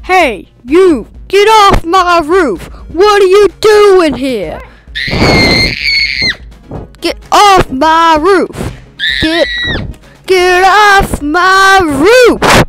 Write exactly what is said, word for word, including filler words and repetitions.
Hey, you! Get off my roof! What are you doing here? Get off my roof! Get, get off my roof!